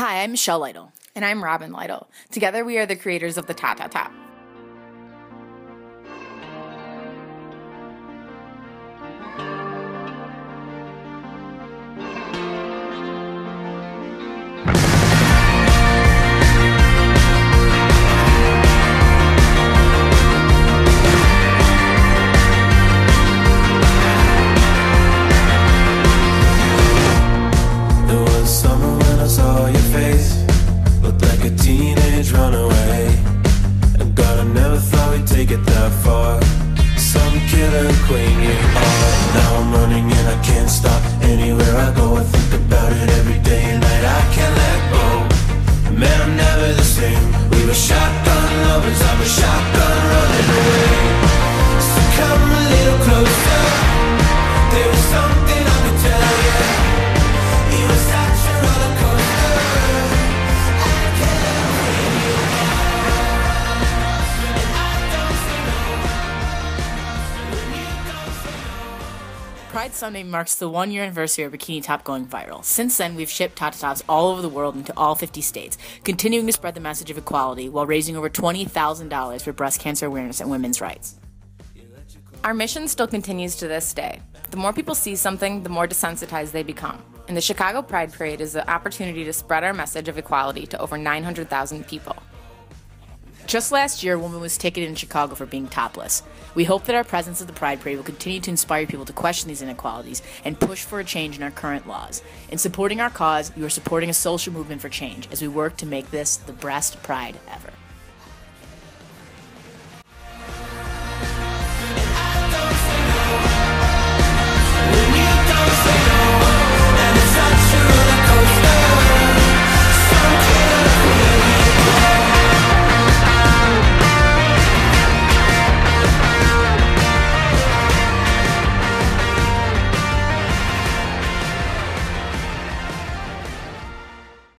Hi, I'm Michelle Lytle. And I'm Robin Lytle. Together we are the creators of the Ta Ta Ta. Teenage runaway. And God, I never thought we'd take it that far. Some killer queen you are. Now I'm running and I can't stop. Anywhere I go I think about it every day and night. I can't let go. Man, I'm never the same. We were shotgun lovers, I was shotgun running away. So come a little closer. There was something I could tell you. It was such a roller coaster. Pride Sunday marks the 1-year anniversary of Bikini Top going viral. Since then, we've shipped Ta Ta Tops all over the world into all 50 states, continuing to spread the message of equality while raising over $20,000 for breast cancer awareness and women's rights. Our mission still continues to this day. The more people see something, the more desensitized they become. And the Chicago Pride Parade is the opportunity to spread our message of equality to over 900,000 people. Just last year, a woman was ticketed in Chicago for being topless. We hope that our presence at the Pride Parade will continue to inspire people to question these inequalities and push for a change in our current laws. In supporting our cause, you are supporting a social movement for change as we work to make this the best Pride ever.